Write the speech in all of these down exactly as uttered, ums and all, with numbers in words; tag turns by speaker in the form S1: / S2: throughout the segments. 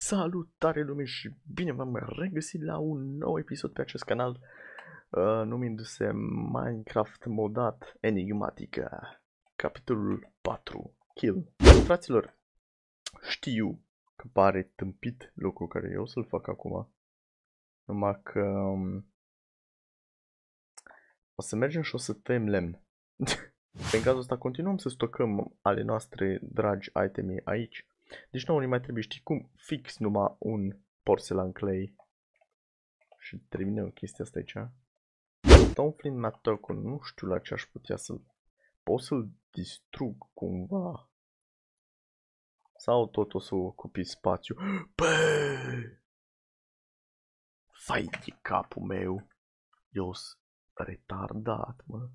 S1: Salutare lume și bine v-am regăsit la un nou episod pe acest canal uh, numindu-se Minecraft modat Enigmatica, capitolul patru, Kill. Fraților, știu că pare tâmpit lucru care eu o să-l fac acum, numai că um, o să mergem și o să tăiem lemn. În cazul ăsta continuăm să stocăm ale noastre dragi iteme aici. Deci nouă ne mai trebuie, știi cum, fix numai un porcelain clay. Și terminăm chestia asta aici. Stone flint metal, nu știu la ce aș putea să-l... Pot să-l distrug cumva. Sau tot o să ocupi spațiu. Băi! Fai de capul meu. Eu sunt retardat, mă.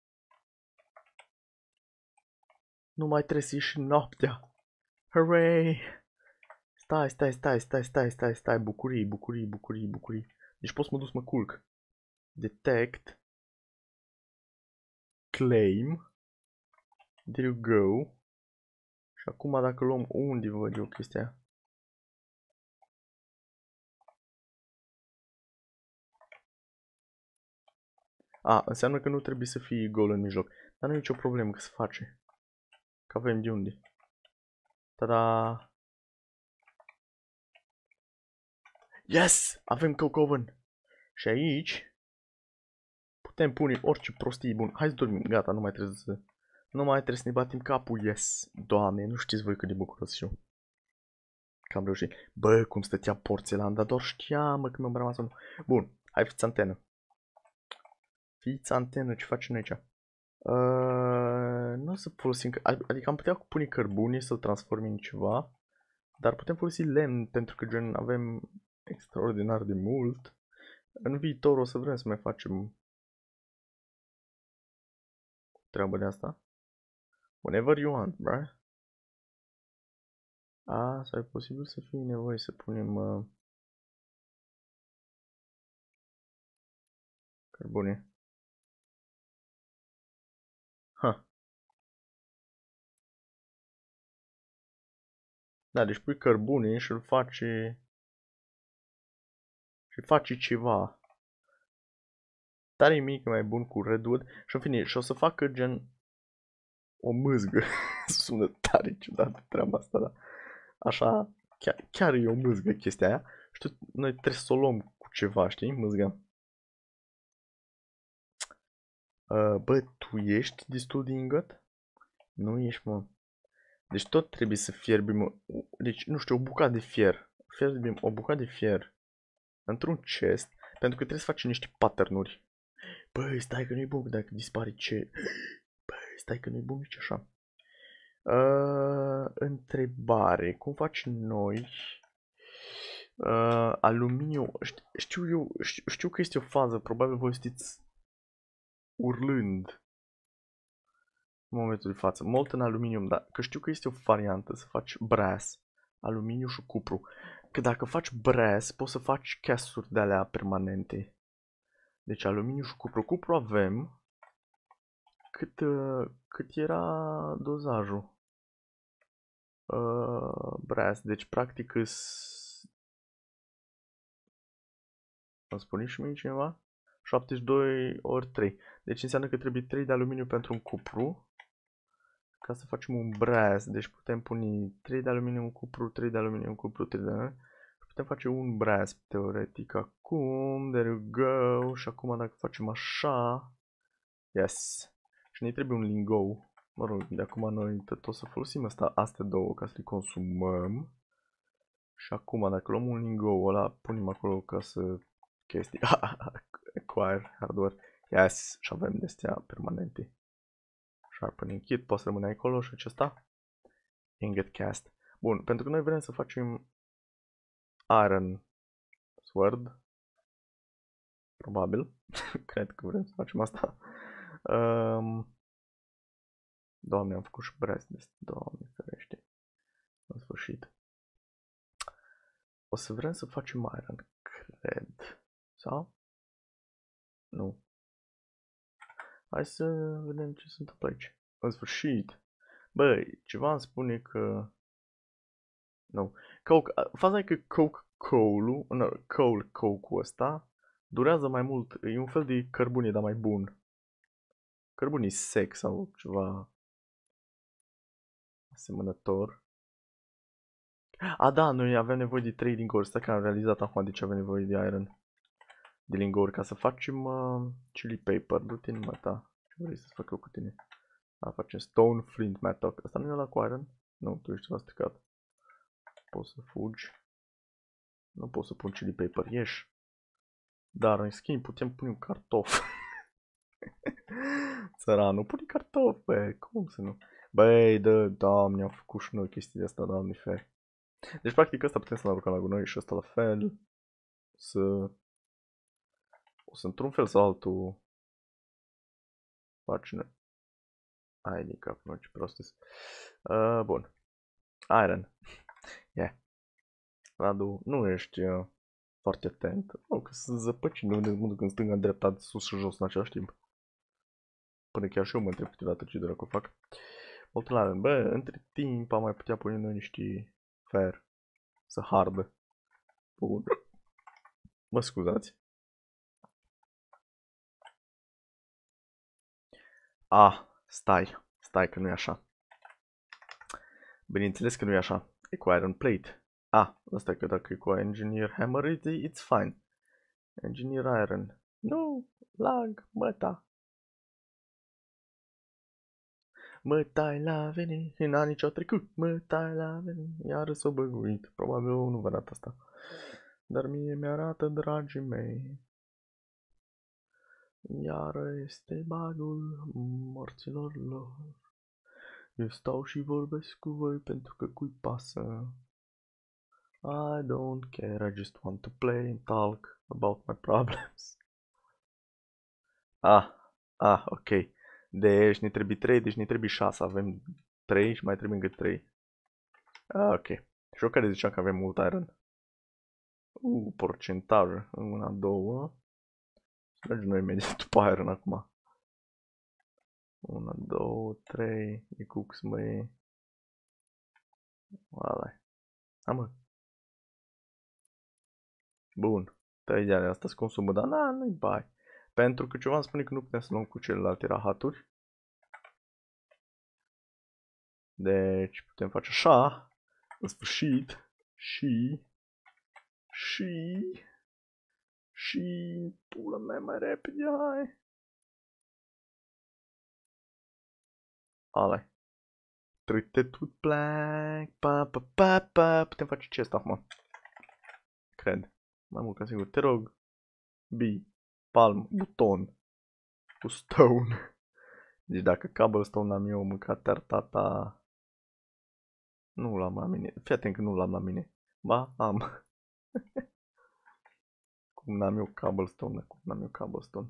S1: Nu mai trebuie să ieși noaptea. Hooray! Stai, stai, stai, stai, stai, stai, stai, bucurii, bucurii, bucurii, bucurii. Deci pot să mă duc să mă culc. Detect. Claim. There you go. Și acum dacă luăm unde văd eu chestia. A, înseamnă că nu trebuie să fie gol în mijloc. Dar nu e nicio problemă că se face. Că avem de unde. Tada! Yes! Avem cocoven! Și aici putem pune orice prostii bun. Hai să dormim, gata, nu mai trebuie să... Nu mai trebuie să ne batem capul, yes! Doamne, nu știți voi cât de bucuros și eu. Că am reușit. Bă, cum stătea porțelan, dar doar știam, mă, că mi-am rămas unul. Bun, hai fiți antenă. Fiți antenă, ce facem noi aici? Uh, nu o să folosim, adică am putea pune cărbune să-l transforme în ceva. Dar putem folosi lemn pentru că gen avem extraordinar de mult. În viitor o să vrem să mai facem treaba de asta. Whenever you want, bro. A, sau e posibil să fie nevoie să punem uh, cărbune. Ha. Da, deci pui cărbune și îl face și face ceva. Tare mic, mai bun cu redwood și în fine, și o să facă gen o mâzgă. Sună tare ciudat treaba asta, dar așa, chiar, chiar e o mâzgă chestia aia. Și tu, noi trebuie să o luăm cu ceva, știi, mâzga. Uh, bă, tu ești destul de ingot? Nu ești, mă. Deci tot trebuie să fierbim, deci, nu știu, o bucată de fier. Fierbim o bucată de fier într-un chest, pentru că trebuie să facem niște pattern-uri. Băi, stai că nu-i bun dacă dispare ce... Băi, stai că nu-i bun nici așa. Uh, întrebare, cum facem noi? Uh, aluminiu, știu, știu eu, știu, știu că este o fază, probabil voi știți urlând în momentul de față. Molten aluminium, dar că știu că este o variantă să faci brass, aluminiu și cupru. Că dacă faci brass, poți să faci casturi de alea permanente. Deci aluminiu și cupru. Cupru avem. Cât, uh, cât era dozajul? Uh, brass, deci practic îs... Îmi spune și mie cineva? șaptezeci și doi ori trei. Deci înseamnă că trebuie trei de aluminiu pentru un cupru. Ca să facem un brass. Deci putem pune trei de aluminiu în cupru, trei de aluminiu în cupru, trei de aluminiu. Putem face un brass teoretic acum. There you go. Și acum dacă facem așa. Yes. Și ne trebuie un lingou. Mă rog, de acum noi tot o să folosim asta, astea două ca să le consumăm. Și acum dacă luăm un lingou ăla, punem acolo ca să chestii. Acquire hardware. Yes. Și avem de astea permanente. Sharpening kit, poate să rămâne acolo și acesta. Ingot cast. Bun, pentru că noi vrem să facem iron sword. Probabil. Cred că vrem să facem asta. Um, Doamne, am făcut și brass de asta. Doamne, ferește. În sfârșit. O să vrem să facem iron, cred. Sau? Nu. Hai să vedem ce se întâmplă aici. În sfârșit. Băi, ceva îmi spune că... Nu. Coke, faza e că Coke coal-ul, no, coal coke-ul ăsta durează mai mult, e un fel de cărbune, dar mai bun. Cărbunii sec sau ceva asemănător. A, da, noi avem nevoie de trei lingouri. Stai că am realizat acum de ce avem nevoie de iron. De lingouri ca să facem uh, chili paper. Du-te în mata. Ce vrei să fac eu cu tine? A, facem stone flint metal. Asta nu e ăla cu iron? Nu, tu ești ceva stricat. Poți să fugi. Nu pot să pun chili paper. Ieși. Dar în schimb putem pune un cartof. Țăranul, pune cartof, bă. Cum să nu? Băi, da, doamne, am făcut și noi chestii de asta, doamne, fer. Deci, practic, ăsta putem să-l aruncăm la gunoi și ăsta la fel. Să... O să într-un fel sau altul... Facem... Hai din cap, nu, ce prostis. Uh, bun. Iron. Yeah. Radu, nu ești uh, foarte atent. Oh, că sunt zăpăci, nu ne mă duc în stânga, în dreapta, sus și jos în același timp. Până chiar și eu mă întreb câteodată ce dracu fac. Molten Iron. Bă, între timp am mai putea pune noi niște fer. Să hardă. Bun. Mă scuzați. Ah, stai. Stai că nu e așa. Bineînțeles că nu e așa. E cu Iron Plate. Ah, asta e că dacă e cu Engineer Hammer, it's fine. Engineer Iron. Nu, lag, măta. Mă tai la veni, în anii ce-au trecut. Mă tai la veni, iar s-o băguit. Probabil nu vă arată asta. Dar mie mi-arată, dragii mei. Iar este bagul morților lor. Eu stau și vorbesc cu voi pentru că cui pasă. I don't care, I just want to play and talk about my problems. Ah, ah, ok. Deci ne trebuie trei, deci ne trebuie șase. Avem trei și mai trebuie încă trei. Ah, ok. Și eu care ziceam că avem mult iron. Uh, procentaj. Una, două. Mergem noi imediat după iron acum. Una, două, trei. E cux, măi. Ala. Hai, mă. Bun. Trei de ale astea se consumă, dar na, nu-i bai. Pentru că ceva îmi spune că nu putem să luăm cu celelalte rahaturi. Deci putem face așa. În sfârșit. Și... Și... Și... Pula mea mai repede, hai. Ale. Treated with black. Pa, pa, pa, pa. Putem face chest acum. Cred. Mai mult ca sigur. Te rog. B. Palm. Buton. Cu stone. Deci dacă cobblestone am eu mâncat tata. Nu l-am la mine. Fii atent că nu l-am la mine. Ba, am. Cum n-am eu cobblestone, cum n-am eu cobblestone.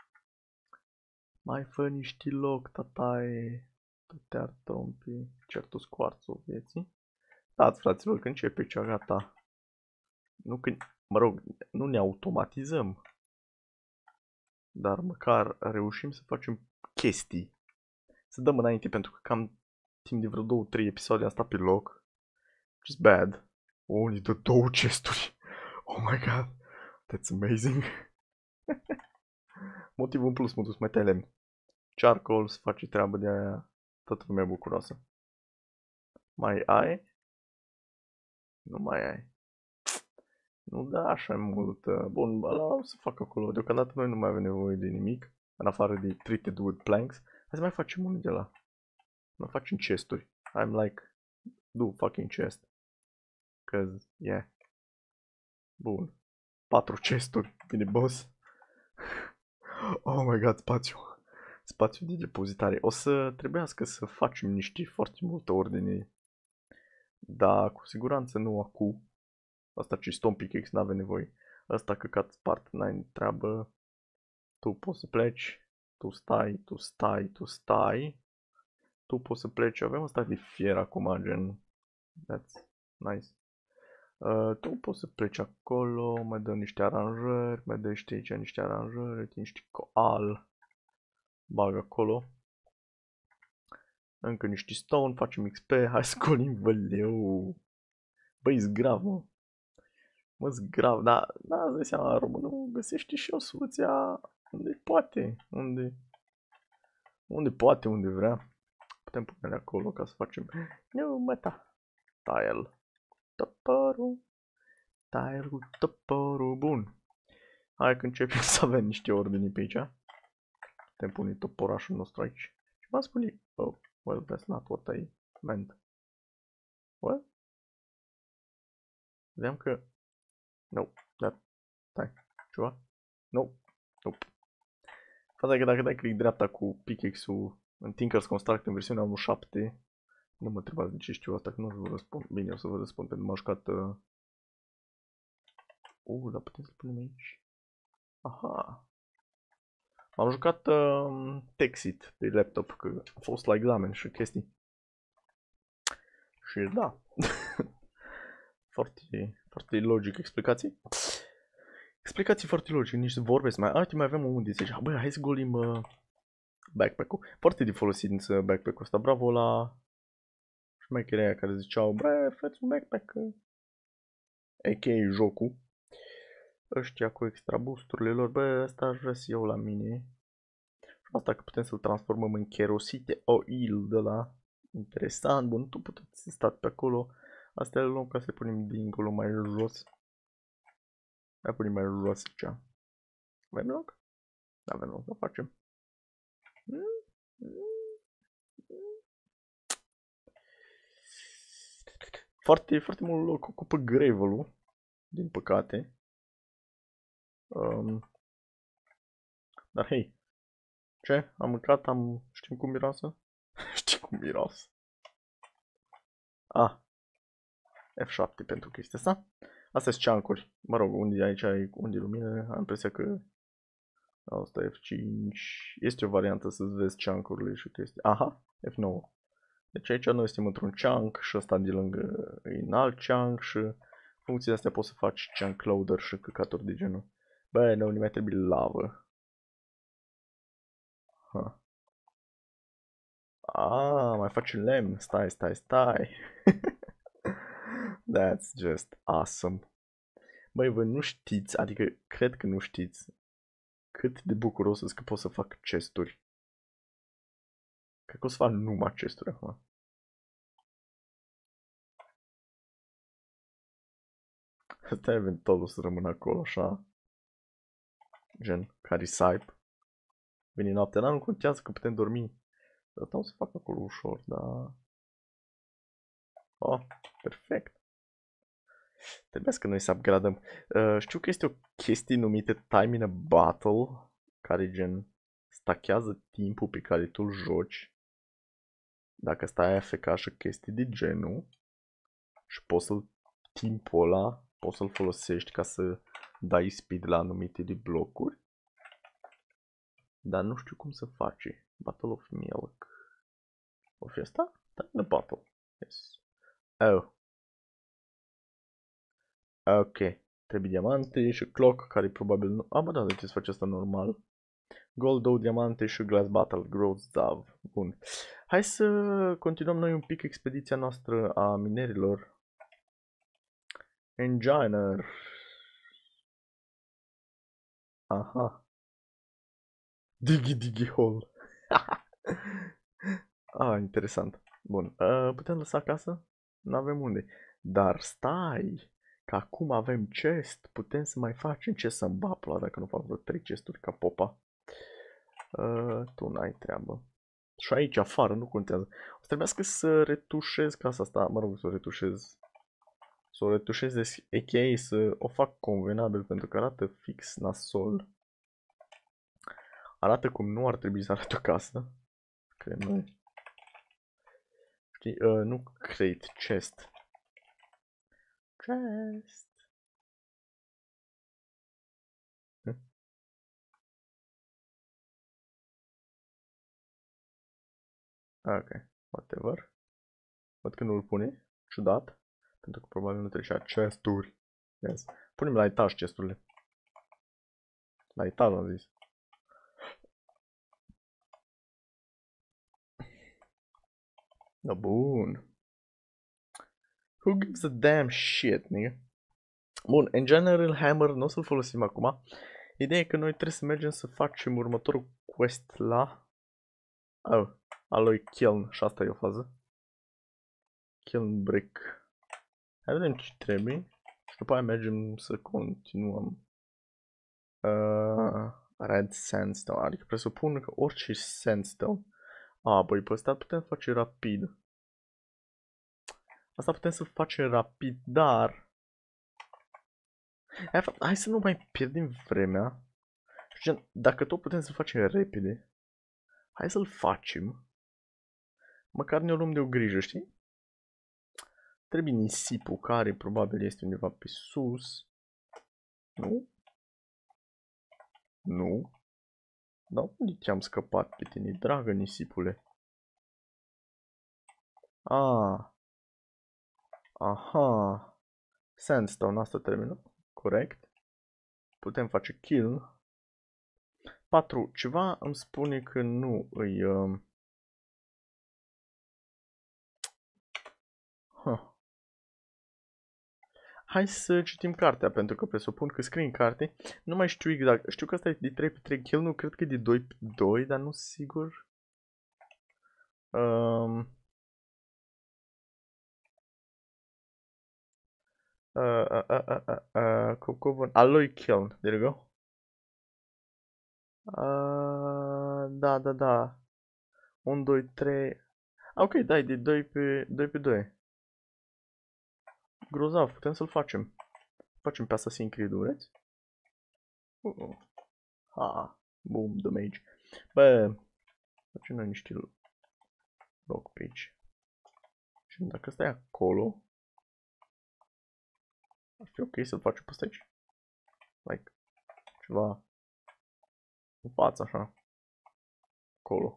S1: Mai fă niște loc, tataie. Tu te-ar trompi. Certul scoarțul vieții. Dați, fraților, când începe cea gata. Nu când, mă rog, nu ne automatizăm. Dar măcar reușim să facem chestii. Să dăm înainte, pentru că cam timp de vreo două trei episoade am stat pe loc. Just bad. Oh, ne dă două chesturi. Oh my god. That's amazing. Motivul în plus, mă duc mai tai lemn. Charcoal să face treabă de aia. Toată lumea bucuroasă. Mai ai? Nu mai ai. Nu da așa mult. Bun, ăla o să fac acolo. Deocamdată noi nu mai avem nevoie de nimic. În afară de treated wood planks. Hai să mai facem unul de la. Mai facem chesturi. I'm like, do fucking chest. Cause, yeah. Bun. Patru chesturi. Bine, boss. Oh my god, spațiu. Spațiu de depozitare. O să trebuiască să facem niște foarte multe ordine. Dar cu siguranță nu acum. Asta ce stone pickaxe, n-avem nevoie. Asta căcat spart, n-ai treabă. Tu poți să pleci. Tu stai, tu stai, tu stai. Tu poți să pleci. Avem asta de fier acum, gen. That's nice. Uh, tu poți să pleci acolo, mai dăm niște aranjări, mai dă niște aici niște aranjări, niște coal. Bag acolo. Încă niște stone, facem X P, hai să colim văleu. Băi, zgrav, mă. Mă, zgrav, dar, da, îți dai seama, românul găsește și o soluția unde poate, unde, unde poate, unde vrea. Putem pune acolo ca să facem, nu, mă, ta, tile, toporul, tile cu toporul, bun. Hai că începem să avem niște ordini pe aici. Putem pune toporașul nostru aici. Ce m-a spune? Oh, well, that's not what I meant. What? Vedeam că... No, that... Stai, ceva? No, nope. Faza e că dacă dai click dreapta cu pickaxe-ul în Tinker's Construct în versiunea unu punct șapte, nu mă întrebați de ce știu asta, că nu vă răspund. Bine, o să vă răspund, pentru că m-am jucat... Uh, uh dar putem să punem aici. Aha. M-am jucat uh, Texit pe laptop, că a fost la examen și chestii. Și da. foarte, foarte logic explicații. Explicații foarte logice, niște vorbesc mai. Uite, mai avem un zice, băi, hai să golim uh, backpack-ul. Foarte de folosit în backpack-ul ăsta. Bravo la șmecherii aia care ziceau, bă, fă-ți un backpack. A K A jocul. Ăștia cu extra boosturile lor, bă, ăsta aș vrea să iau la mine. Asta că putem să-l transformăm în kerosite oil de la. Interesant, bun, tu puteți să stați pe acolo. Astea le luăm ca să le punem dincolo mai jos. Mai punem mai jos aici. Avem loc? Da, avem loc, să facem. Foarte, foarte mult loc ocupă gravel-ul, din păcate. Um, dar hei, ce? Am mâncat, am... știm cum miroasă? Știi cum miroasă? Ah, F șapte pentru chestia asta. Astea sunt chunk-uri. Mă rog, unde aici ai, unde e lumină, am impresia că asta F cinci. Este o variantă să-ți vezi chunk-urile și chestii. Aha, F nouă. Deci aici noi suntem într-un chunk și ăsta de lângă e în alt chunk și funcțiile astea poți să faci chunk loader și căcaturi de genul. Bă, nu, mai trebuie lavă. Ha. Ah, mai faci lemn. Stai, stai, stai. That's just awesome. Băi, voi nu știți, adică cred că nu știți cât de bucuros sunt că pot să fac chesturi. Cred că o să fac numai chesturi acum. Asta eventual o să rămână acolo așa. Gen, carisipe. Vine noaptea, dar nu contează că putem dormi. Dar o să fac acolo ușor, da. Oh, perfect. Trebuie că noi să upgradăm. Uh, știu că este o chestie numită Time in a Battle, care gen stachează timpul pe care tu îl joci. Dacă stai A F K și chestii de genul. Și poți să-l, timpul ăla, poți să-l folosești ca să dai speed la anumite de blocuri. Dar nu știu cum să faci. Battle of Milk. O fi asta? Time in a Battle. Yes. Oh. Ok. Trebuie diamante și clock, care probabil nu... Ah, bă, da, de ce să faci asta normal? Gold, două diamante și glass battle, growth zav. Bun. Hai să continuăm noi un pic expediția noastră a minerilor. Engineer. Aha. Diggy diggy hole. Ah, interesant. Bun. Uh, putem lăsa acasă? Nu avem unde. Dar stai. Că acum avem chest. Putem să mai facem chest să-mi bapla dacă nu fac vreo trei chesturi ca popa. Uh, tu n-ai treabă. Și aici afară, nu contează. O să trebuiască să retușez casa asta. Mă rog, să o retușez. Să o retușez, deci, a k a să o fac convenabil pentru că arată fix nasol. Arată cum nu ar trebui să arate o casă. Cred noi. Știi, uh, nu create chest. Chest. Hm? Ok, whatever. Văd că nu îl pune. Ciudat. Pentru că probabil nu trecea chesturi. Yes. Punem la etaj chesturile. La etaj am zis. Da, bun. Who gives a damn shit, nigga? Bun, în general, Hammer nu o să-l folosim acum. Ideea e că noi trebuie să mergem să facem următorul quest la... Oh, al lui Kiln, și asta e o fază. Kiln Brick. Hai vedem ce trebuie. Și după aia mergem să continuăm. Uh, red Sandstone, adică presupun că orice Sandstone. A, băi, pe ăsta putem face rapid. Asta putem să facem rapid, dar... Hai să nu mai pierdem vremea. Gen, dacă tot putem să facem repede, hai să-l facem. Măcar ne-o luăm de o grijă, știi? Trebuie nisipul, care probabil este undeva pe sus. Nu? Nu? Dar unde te-am scăpat pe tine, dragă nisipule? Ah. Aha. Sandstone, asta trebuie, nu? Corect. Putem face kill. patru. Ceva îmi spune că nu îi... Uh... Huh. Hai să citim cartea, pentru că presupun că scrie în carte. Nu mai știu exact. Știu că asta e de trei pe trei kill, nu cred că e de doi pe doi, dar nu sigur. Um... Uh, uh, uh, uh, uh, uh, uh, Alloy Kiln, there you go. Uh, da, da, da. unu, doi, trei. Ok, da, e de doi pe doi. Grozav, putem să-l facem. Facem pe Assassin's Creed, vreți? Uh -uh. Ah, boom, the mage. Bă, facem noi niște lock pe aici. Și dacă stai acolo, ar fi ok să-l facem pe ăsta aici. Like, ceva în față, așa. Acolo.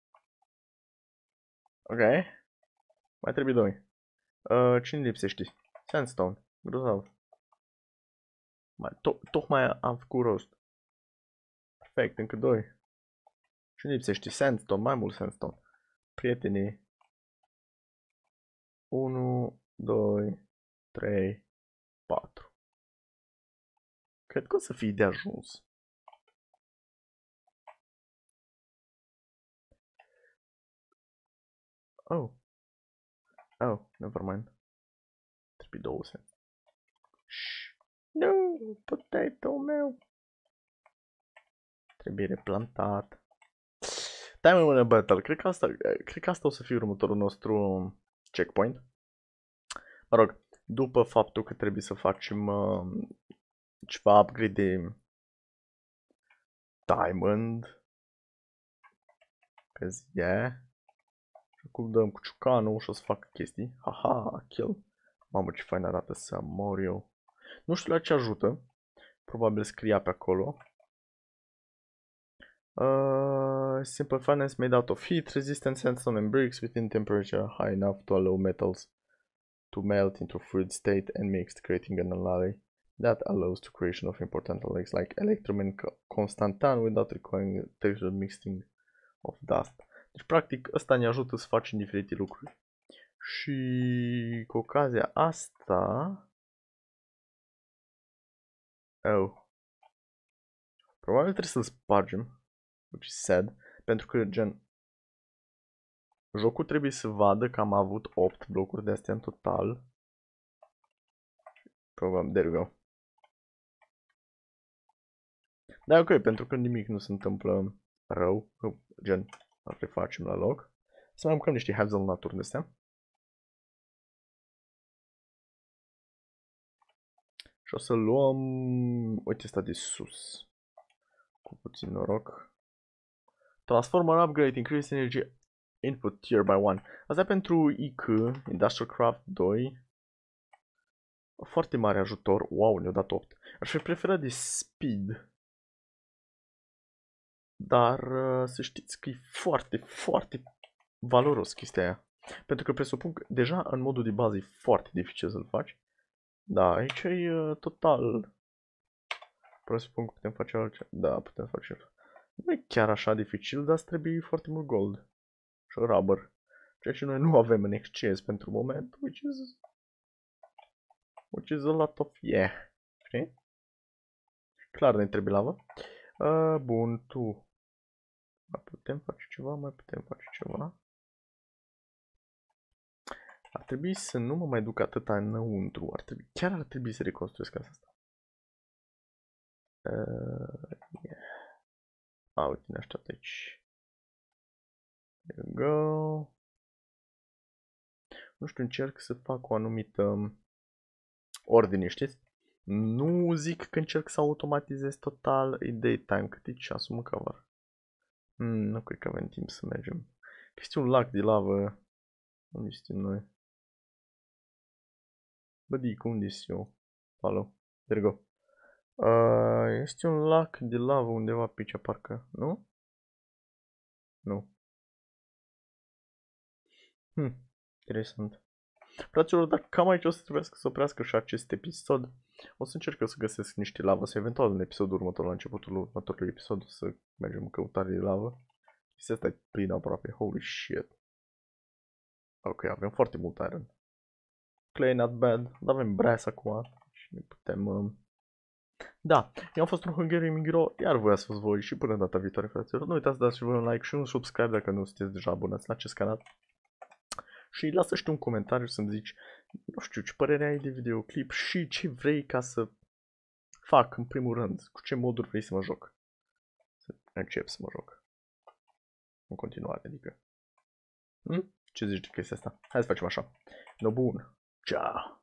S1: Ok. Mai trebuie doi. Uh, cine lipsește? Sandstone. Grozav. Mai, to tocmai am făcut rost. Perfect, încă doi. Cine lipsește? Sandstone, mai mult sandstone. Prietenii. unu, doi, trei, patru. Cred că o să fie de ajuns. Oh. Oh, never mind. Trebuie două sens. No, potato meu. Trebuie replantat. Time in a battle. Cred că asta, cred că asta o să fie următorul nostru checkpoint. Mă rog, după faptul că trebuie să facem uh, ceva upgrade de diamond. Cause yeah. Și acum dăm cu ciucanul și o să fac chestii. Haha, kill. Mamă, ce fain arată să mor eu. Nu știu la ce ajută. Probabil scria pe acolo. Uh, simple furnace made out of heat, resistant sandstone and bricks within temperature high enough to allow metals to melt into fluid state and mixed, creating an alloy that allows the creation of important alloys like electrum and constantan without requiring texture mixing of dust. Deci, practic, ăsta ne ajută să facem diferite lucruri. Și cu ocazia asta... Oh. Probabil trebuie să-l spargem. Which is sad. Pentru că, gen... Jocul trebuie să vadă că am avut opt blocuri de astea în total. Probabil, there we go. Da, ok, pentru că nimic nu se întâmplă rău. Gen, îl refacem la loc. Să mai mâncăm niște hazelnut-uri de astea. Și o să luăm... Uite, asta de sus. Cu puțin noroc. Transformer upgrade, increase energy input tier by one. Asta pentru I C, Industrial Craft doi. Foarte mare ajutor. Wow, ne-a dat opt. Aș fi preferat de speed. Dar să știți că e foarte, foarte valoros chestia aia. Pentru că presupun că deja în modul de bază e foarte dificil să-l faci. Da, aici e total... Presupun că putem face altceva. Da, putem face altceva. Nu e chiar așa dificil, dar trebuie foarte mult gold. Și rubber. Ceea ce noi nu avem în exces pentru moment, which is which is a lot of yeah. Știi? Clar ne trebuie lavă. Uh, bun, tu. Mai putem face ceva? Mai putem face ceva? Ar trebui să nu mă mai duc atâta înăuntru. Ar trebui, chiar ar trebui să reconstruiesc casa asta. Uh, yeah. A, uite, ne așteaptă aici. There we go. Nu știu, încerc să fac o anumită ordine, știți? Nu zic că încerc să automatizez total. E daytime, cât e ceasul, măcar. Mm, nu cred că avem timp să mergem. Este un lac de lavă. Unde suntem noi? Bădică, unde sunt eu? Alo, there we go. Uh, este un lac de lavă undeva pe aici, parcă, nu? Nu. Hmm, interesant. Fraților, dacă cam aici o să trebuiască să oprească și acest episod, o să încerc eu să găsesc niște lavă, să eventual în episodul următor, la începutul următorului episod, să mergem în căutare de lavă. Și asta e plin aproape, holy shit. Ok, avem foarte mult iron. Clay, not bad, dar avem brass acum și ne putem... Um... Da, eu am fost un Hungarian Migro, iar voi ați fost voi și până data viitoare, fraților. Nu uitați să dați și voi un like și un subscribe dacă nu sunteți deja abonați la acest canal. Și lasă și un comentariu să-mi zici, nu știu, ce părere ai de videoclip și ce vrei ca să fac în primul rând, cu ce moduri vrei să mă joc. Să încep să mă joc. În continuare, adică. Hm? Ce zici de chestia asta? Hai să facem așa. No, bun. Ciao.